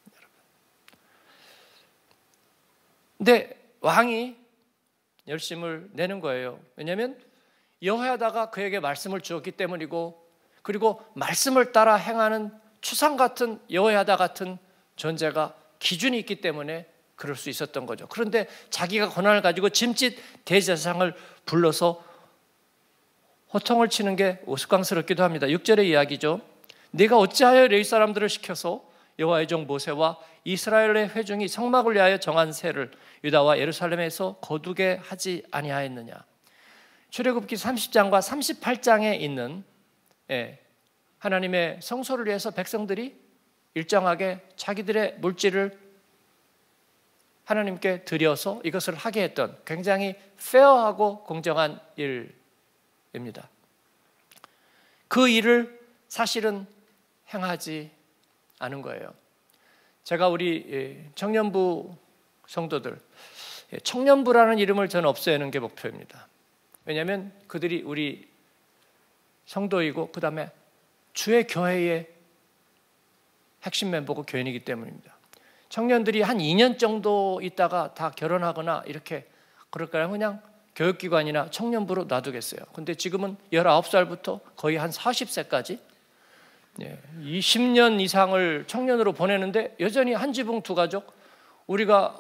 근데 왕이 열심을 내는 거예요. 왜냐하면 여호야다가 그에게 말씀을 주었기 때문이고 그리고 말씀을 따라 행하는 추상 같은 여호야다 같은 존재가 기준이 있기 때문에 그럴 수 있었던 거죠. 그런데 자기가 권한을 가지고 짐짓 대제사장을 불러서 호통을 치는 게 우스꽝스럽기도 합니다. 육 절의 이야기죠. 네가 어찌하여 레위 사람들을 시켜서 여호와의 종 모세와 이스라엘의 회중이 성막을 위하여 정한 세를 유다와 예루살렘에서 거두게 하지 아니하였느냐. 출애굽기 삼십 장과 삼십팔 장에 있는 예, 하나님의 성소를 위해서 백성들이 일정하게 자기들의 물질을 하나님께 드려서 이것을 하게 했던 굉장히 페어하고 공정한 일입니다. 그 일을 사실은 행하지 않은 거예요. 제가 우리 청년부 성도들, 청년부라는 이름을 저는 없애는 게 목표입니다. 왜냐하면 그들이 우리 성도이고 그 다음에 주의 교회의 핵심 멤버고 교인이기 때문입니다. 청년들이 한 이 년 정도 있다가 다 결혼하거나 이렇게 그럴까요? 그냥 교육기관이나 청년부로 놔두겠어요. 근데 지금은 열아홉 살부터 거의 한 사십 세까지 이십 년 이상을 청년으로 보내는데 여전히 한 지붕 두 가족, 우리가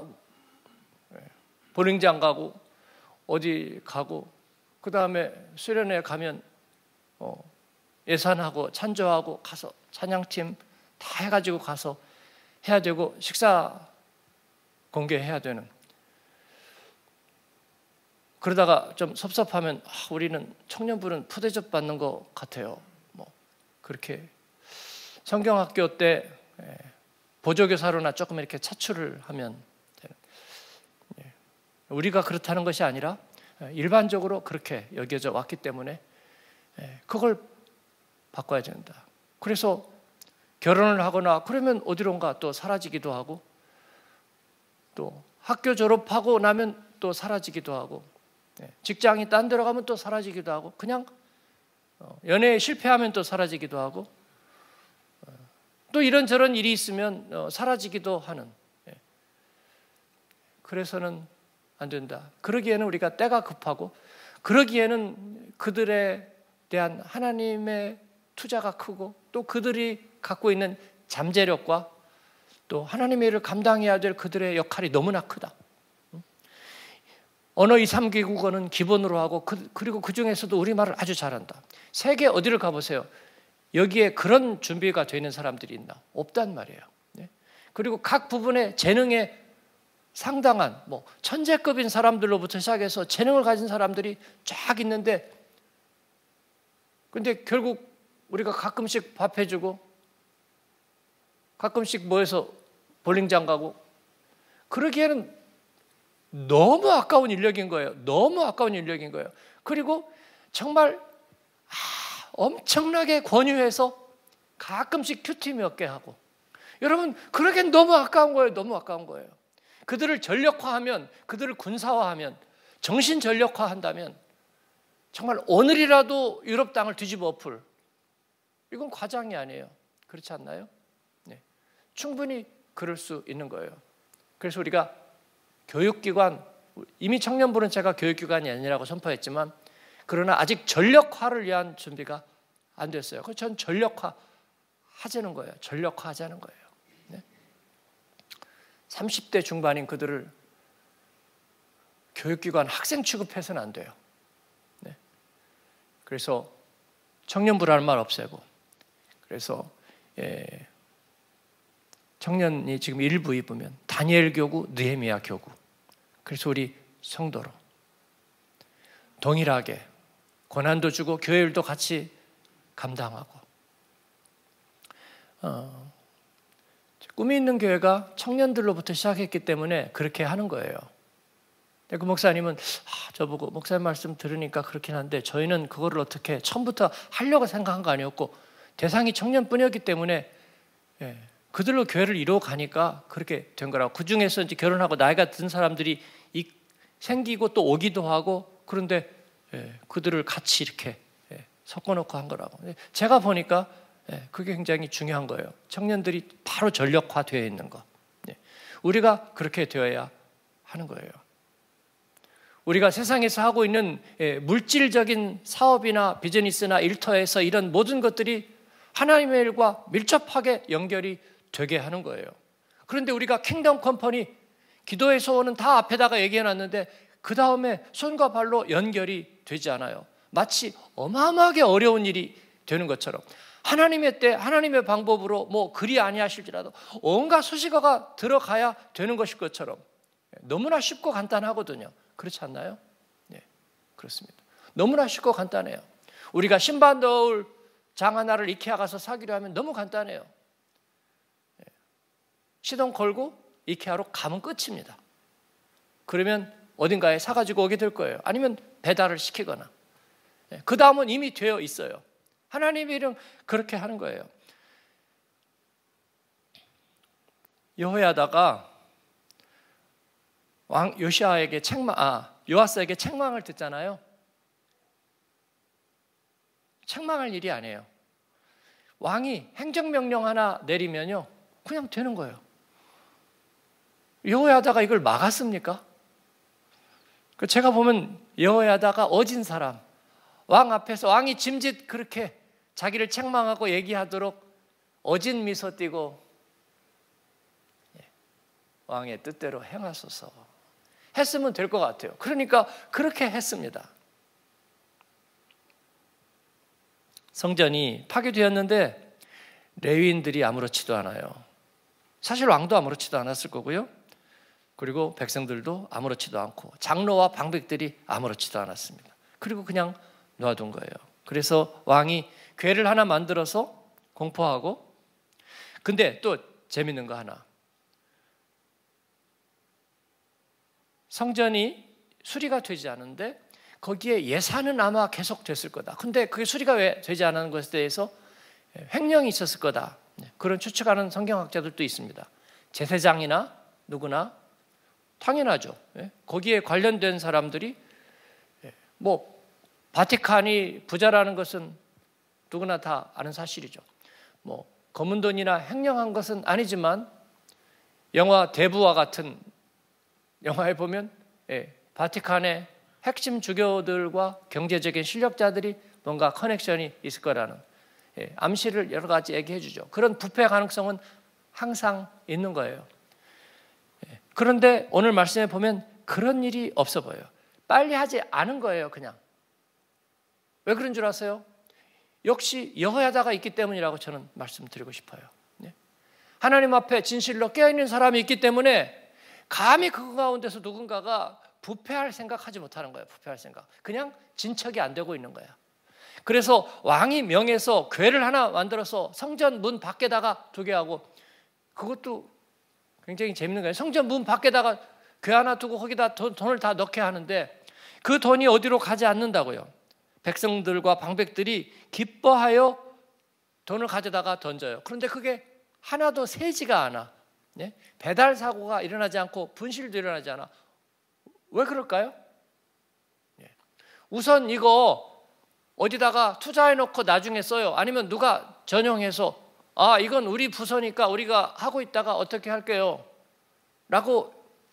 보링장 가고 어디 가고 그 다음에 수련회 가면 어, 예산하고 찬조하고 가서 찬양팀 다 해가지고 가서 해야 되고 식사 공개해야 되는, 그러다가 좀 섭섭하면 아, 우리는 청년부는 푸대접 받는 것 같아요. 뭐 그렇게 성경학교 때 보조교사로나 조금 이렇게 차출을 하면 되는. 우리가 그렇다는 것이 아니라 일반적으로 그렇게 여겨져 왔기 때문에 그걸 바꿔야 된다. 그래서 결혼을 하거나 그러면 어디론가 또 사라지기도 하고, 또 학교 졸업하고 나면 또 사라지기도 하고, 직장이 딴 데로 가면 또 사라지기도 하고, 그냥 연애에 실패하면 또 사라지기도 하고, 또 이런저런 일이 있으면 사라지기도 하는. 그래서는 안 된다. 그러기에는 우리가 때가 급하고, 그러기에는 그들에 대한 하나님의 투자가 크고, 또 그들이 갖고 있는 잠재력과 또 하나님의 일을 감당해야 될 그들의 역할이 너무나 크다. 언어 이, 삼 개국어는 기본으로 하고, 그, 그리고 그 중에서도 우리말을 아주 잘한다. 세계 어디를 가보세요. 여기에 그런 준비가 되는 사람들이 있나? 없단 말이에요. 그리고 각 부분의 재능에 상당한 뭐 천재급인 사람들로부터 시작해서 재능을 가진 사람들이 쫙 있는데, 근데 결국 우리가 가끔씩 밥 해주고 가끔씩 모여서 볼링장 가고 그러기에는 너무 아까운 인력인 거예요. 너무 아까운 인력인 거예요. 그리고 정말 아, 엄청나게 권유해서 가끔씩 큐티 몇 개 하고, 여러분 그러기엔 너무 아까운 거예요. 너무 아까운 거예요. 그들을 전력화하면, 그들을 군사화하면, 정신 전력화한다면 정말 오늘이라도 유럽 땅을 뒤집어 엎을, 이건 과장이 아니에요. 그렇지 않나요? 네. 충분히 그럴 수 있는 거예요. 그래서 우리가 교육기관, 이미 청년부는 제가 교육기관이 아니라고 선포했지만, 그러나 아직 전력화를 위한 준비가 안 됐어요. 그래서 전 전력화 하자는 거예요. 전력화 하자는 거예요. 네. 삼십 대 중반인 그들을 교육기관 학생 취급해서는 안 돼요. 네. 그래서 청년부라는 말 없애고, 그래서 예, 청년이 지금 일부 입으면 다니엘 교구, 느헤미야 교구. 그래서 우리 성도로 동일하게 고난도 주고 교회일도 같이 감당하고, 어, 꿈이 있는 교회가 청년들로부터 시작했기 때문에 그렇게 하는 거예요. 그 목사님은 아, 저보고 목사님 말씀 들으니까 그렇긴 한데 저희는 그거를 어떻게 처음부터 하려고 생각한 거 아니었고, 대상이 청년뿐이었기 때문에 예, 그들로 교회를 이루어 가니까 그렇게 된 거라고. 그 중에서 이제 결혼하고 나이가 든 사람들이 이, 생기고 또 오기도 하고, 그런데 예, 그들을 같이 이렇게 예, 섞어놓고 한 거라고. 제가 보니까 예, 그게 굉장히 중요한 거예요. 청년들이 바로 전력화되어 있는 거. 예, 우리가 그렇게 되어야 하는 거예요. 우리가 세상에서 하고 있는 예, 물질적인 사업이나 비즈니스나 일터에서 이런 모든 것들이 하나님의 일과 밀접하게 연결이 되게 하는 거예요. 그런데 우리가 킹덤 컴퍼니 기도의 소원은 다 앞에다가 얘기해놨는데 그 다음에 손과 발로 연결이 되지 않아요. 마치 어마어마하게 어려운 일이 되는 것처럼, 하나님의 때 하나님의 방법으로 뭐 그리 아니하실지라도 온갖 수식어가 들어가야 되는 것일 것처럼 너무나 쉽고 간단하거든요. 그렇지 않나요? 네, 그렇습니다. 너무나 쉽고 간단해요. 우리가 신발 넣을 장 하나를 이케아 가서 사기로 하면 너무 간단해요. 시동 걸고 이케아로 가면 끝입니다. 그러면 어딘가에 사가지고 오게 될 거예요. 아니면 배달을 시키거나. 그 다음은 이미 되어 있어요. 하나님의 일은 그렇게 하는 거예요. 여호야다가 왕 요시아에게 책망, 아 요아스에게 책망을 듣잖아요. 책망할 일이 아니에요. 왕이 행정명령 하나 내리면요, 그냥 되는 거예요. 여호야다가 이걸 막았습니까? 제가 보면 여호야다가 어진 사람, 왕 앞에서 왕이 짐짓 그렇게 자기를 책망하고 얘기하도록 어진 미소 띠고 왕의 뜻대로 행하소서 했으면 될 것 같아요. 그러니까 그렇게 했습니다. 성전이 파괴되었는데 레위인들이 아무렇지도 않아요. 사실 왕도 아무렇지도 않았을 거고요. 그리고 백성들도 아무렇지도 않고 장로와 방백들이 아무렇지도 않았습니다. 그리고 그냥 놔둔 거예요. 그래서 왕이 궤를 하나 만들어서 공포하고, 근데 또 재밌는 거 하나, 성전이 수리가 되지 않은데 거기에 예산은 아마 계속 됐을 거다. 근데 그게 수리가 왜 되지 않은 것에 대해서 횡령이 있었을 거다. 그런 추측하는 성경학자들도 있습니다. 제사장이나 누구나 당연하죠. 거기에 관련된 사람들이, 뭐 바티칸이 부자라는 것은 누구나 다 아는 사실이죠. 뭐 검은 돈이나 횡령한 것은 아니지만 영화 대부와 같은 영화에 보면 예, 바티칸의 핵심 주교들과 경제적인 실력자들이 뭔가 커넥션이 있을 거라는 예, 암시를 여러 가지 얘기해 주죠. 그런 부패 가능성은 항상 있는 거예요. 예, 그런데 오늘 말씀에 보면 그런 일이 없어 보여요. 빨리 하지 않은 거예요. 그냥. 왜 그런 줄 아세요? 역시 여호야다가 있기 때문이라고 저는 말씀드리고 싶어요. 예? 하나님 앞에 진실로 깨어있는 사람이 있기 때문에 감히 그 가운데서 누군가가 부패할 생각하지 못하는 거예요. 부패할 생각. 그냥 진척이 안 되고 있는 거야. 그래서 왕이 명해서 궤를 하나 만들어서 성전 문 밖에다가 두게 하고, 그것도 굉장히 재밌는 거예요. 성전 문 밖에다가 궤 하나 두고 거기다 돈, 돈을 다 넣게 하는데 그 돈이 어디로 가지 않는다고요. 백성들과 방백들이 기뻐하여 돈을 가져다가 던져요. 그런데 그게 하나도 새지가 않아. 네? 배달 사고가 일어나지 않고 분실도 일어나지 않아. 왜 그럴까요? 네. 우선 이거 어디다가 투자해놓고 나중에 써요. 아니면 누가 전용해서 아 이건 우리 부서니까 우리가 하고 있다가 어떻게 할게요 라고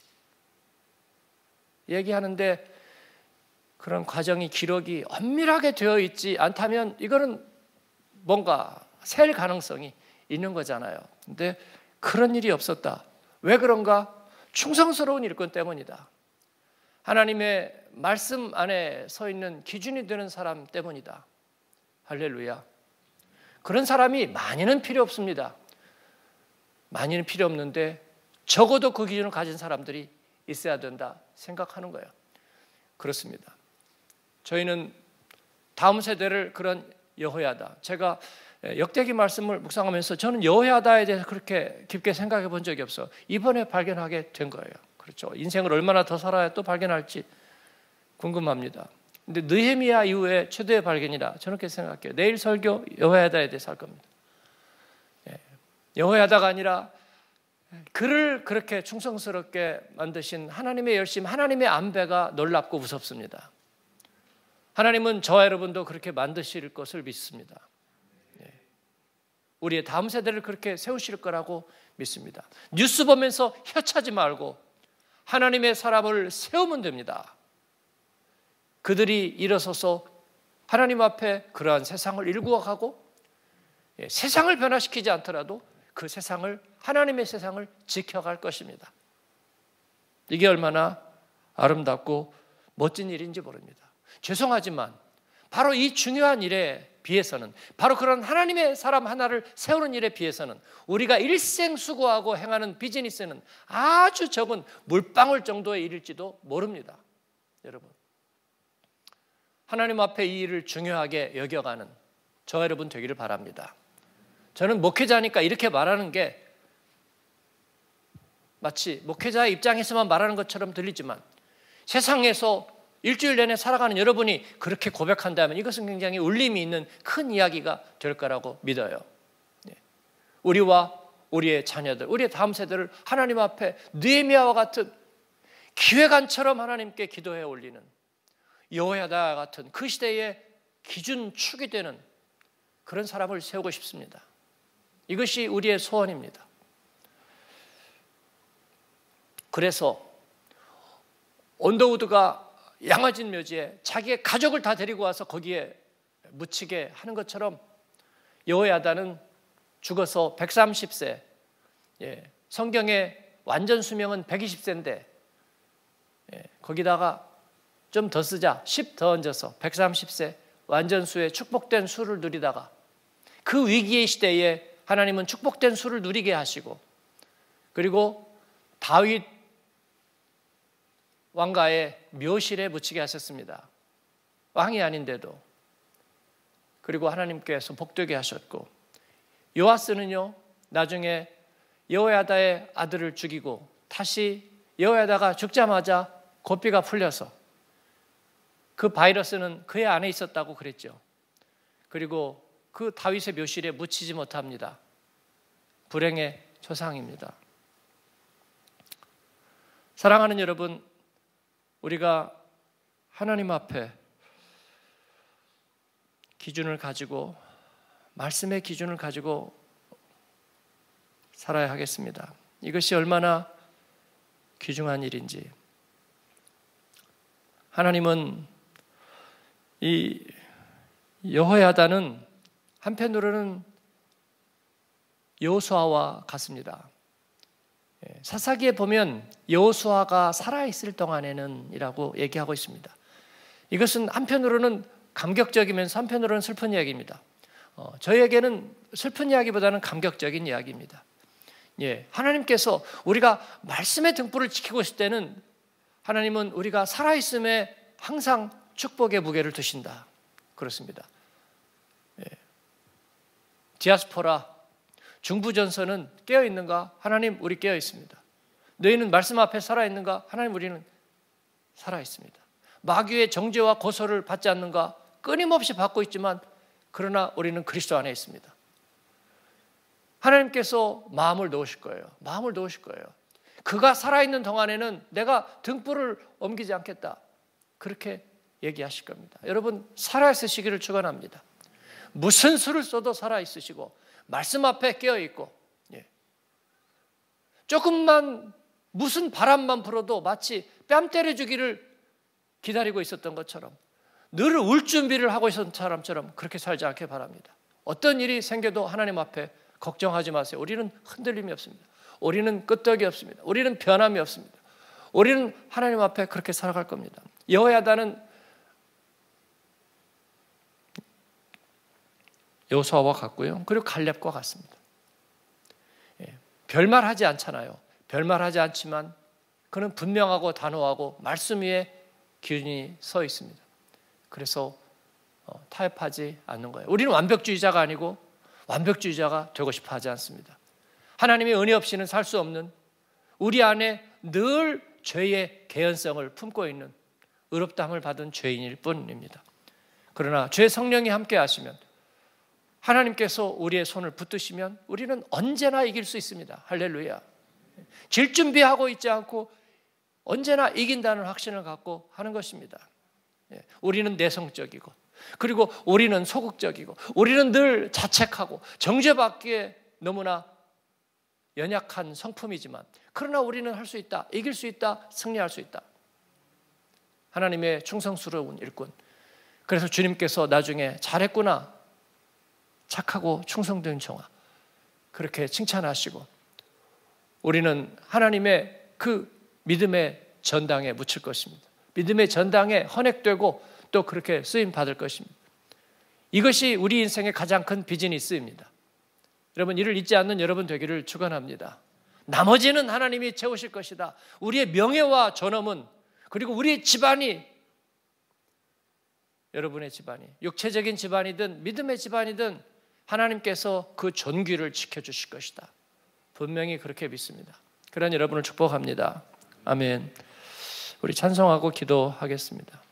얘기하는데, 그런 과정이 기록이 엄밀하게 되어 있지 않다면 이거는 뭔가 셀 가능성이 있는 거잖아요. 근데 그런 일이 없었다. 왜 그런가? 충성스러운 일꾼 때문이다. 하나님의 말씀 안에 서 있는 기준이 되는 사람 때문이다. 할렐루야. 그런 사람이 많이는 필요 없습니다. 많이는 필요 없는데 적어도 그 기준을 가진 사람들이 있어야 된다 생각하는 거예요. 그렇습니다. 저희는 다음 세대를 그런 여호야다, 제가 역대기 말씀을 묵상하면서 저는 여호야다에 대해서 그렇게 깊게 생각해 본 적이 없어. 이번에 발견하게 된 거예요. 그렇죠. 인생을 얼마나 더 살아야 또 발견할지 궁금합니다. 근데 느헤미야 이후에 최대의 발견이라 저는 그렇게 생각해요. 내일 설교 여호야다에 대해서 할 겁니다. 여호야다가 아니라 그를 그렇게 충성스럽게 만드신 하나님의 열심, 하나님의 안배가 놀랍고 무섭습니다. 하나님은 저와 여러분도 그렇게 만드실 것을 믿습니다. 우리의 다음 세대를 그렇게 세우실 거라고 믿습니다. 뉴스 보면서 혀차지 말고 하나님의 사람을 세우면 됩니다. 그들이 일어서서 하나님 앞에 그러한 세상을 일구어가고, 예, 세상을 변화시키지 않더라도 그 세상을, 하나님의 세상을 지켜갈 것입니다. 이게 얼마나 아름답고 멋진 일인지 모릅니다. 죄송하지만 바로 이 중요한 일에 비해서는, 바로 그런 하나님의 사람 하나를 세우는 일에 비해서는 우리가 일생 수고하고 행하는 비즈니스는 아주 적은 물방울 정도의 일일지도 모릅니다. 여러분, 하나님 앞에 이 일을 중요하게 여겨가는 저와 여러분 되기를 바랍니다. 저는 목회자니까 이렇게 말하는 게 마치 목회자의 입장에서만 말하는 것처럼 들리지만 세상에서 일주일 내내 살아가는 여러분이 그렇게 고백한다면 이것은 굉장히 울림이 있는 큰 이야기가 될 거라고 믿어요. 우리와 우리의 자녀들, 우리의 다음 세대를 하나님 앞에 느헤미야와 같은 기획안처럼 하나님께 기도해 올리는 여호야다 같은 그 시대의 기준축이 되는 그런 사람을 세우고 싶습니다. 이것이 우리의 소원입니다. 그래서 언더우드가 양화진 묘지에 자기의 가족을 다 데리고 와서 거기에 묻히게 하는 것처럼 여호야다는 죽어서 백삼십 세, 예, 성경의 완전 수명은 백이십 세인데 예, 거기다가 좀 더 쓰자 십 더 얹어서 백삼십 세 완전수의 축복된 수를 누리다가 그 위기의 시대에 하나님은 축복된 수를 누리게 하시고 그리고 다윗 왕가의 묘실에 묻히게 하셨습니다. 왕이 아닌데도. 그리고 하나님께서 복되게 하셨고 요아스는요 나중에 여호야다의 아들을 죽이고 다시 여호야다가 죽자마자 고삐가 풀려서 그 바이러스는 그의 안에 있었다고 그랬죠. 그리고 그 다윗의 묘실에 묻히지 못합니다. 불행의 초상입니다. 사랑하는 여러분, 우리가 하나님 앞에 기준을 가지고 말씀의 기준을 가지고 살아야 하겠습니다. 이것이 얼마나 귀중한 일인지. 하나님은 이 여호야다는 한편으로는 여호수아와 같습니다. 사사기에 보면 여호수아가 살아있을 동안에는 이라고 얘기하고 있습니다. 이것은 한편으로는 감격적이면서 한편으로는 슬픈 이야기입니다. 어, 저희에게는 슬픈 이야기보다는 감격적인 이야기입니다. 예, 하나님께서 우리가 말씀의 등불을 지키고 있을 때는 하나님은 우리가 살아있음에 항상 축복의 무게를 두신다. 그렇습니다. 예. 디아스포라 중부전선은 깨어있는가? 하나님 우리 깨어있습니다. 너희는 말씀 앞에 살아있는가? 하나님 우리는 살아있습니다. 마귀의 정죄와 고소를 받지 않는가? 끊임없이 받고 있지만 그러나 우리는 그리스도 안에 있습니다. 하나님께서 마음을 놓으실 거예요. 마음을 놓으실 거예요. 그가 살아있는 동안에는 내가 등불을 옮기지 않겠다. 그렇게 얘기하실 겁니다. 여러분 살아있으시기를 축원합니다. 무슨 수를 써도 살아있으시고 말씀 앞에 깨어있고 예. 조금만 무슨 바람만 불어도 마치 뺨 때려주기를 기다리고 있었던 것처럼 늘 울 준비를 하고 있었던 사람처럼 그렇게 살지 않게 바랍니다. 어떤 일이 생겨도 하나님 앞에 걱정하지 마세요. 우리는 흔들림이 없습니다. 우리는 끄떡이 없습니다. 우리는 변함이 없습니다. 우리는 하나님 앞에 그렇게 살아갈 겁니다. 여호야다는 여호수아와 같고요. 그리고 갈렙과 같습니다. 예, 별말하지 않잖아요. 별말하지 않지만 그는 분명하고 단호하고 말씀 위에 기준이 서 있습니다. 그래서 어, 타협하지 않는 거예요. 우리는 완벽주의자가 아니고 완벽주의자가 되고 싶어 하지 않습니다. 하나님의 은혜 없이는 살 수 없는 우리 안에 늘 죄의 개연성을 품고 있는 의롭다함을 받은 죄인일 뿐입니다. 그러나 죄 성령이 함께 하시면 하나님께서 우리의 손을 붙드시면 우리는 언제나 이길 수 있습니다. 할렐루야. 질 준비하고 있지 않고 언제나 이긴다는 확신을 갖고 하는 것입니다. 우리는 내성적이고 그리고 우리는 소극적이고 우리는 늘 자책하고 정죄받기에 너무나 연약한 성품이지만 그러나 우리는 할 수 있다. 이길 수 있다. 승리할 수 있다. 하나님의 충성스러운 일꾼. 그래서 주님께서 나중에 잘했구나. 착하고 충성된 종아. 그렇게 칭찬하시고 우리는 하나님의 그 믿음의 전당에 묻힐 것입니다. 믿음의 전당에 헌액되고 또 그렇게 쓰임 받을 것입니다. 이것이 우리 인생의 가장 큰 비즈니스입니다. 여러분 이를 잊지 않는 여러분 되기를 축원합니다. 나머지는 하나님이 채우실 것이다. 우리의 명예와 존엄은 그리고 우리의 집안이 여러분의 집안이 육체적인 집안이든 믿음의 집안이든 하나님께서 그 존귀를 지켜주실 것이다. 분명히 그렇게 믿습니다. 그런 여러분을 축복합니다. 아멘. 우리 찬송하고 기도하겠습니다.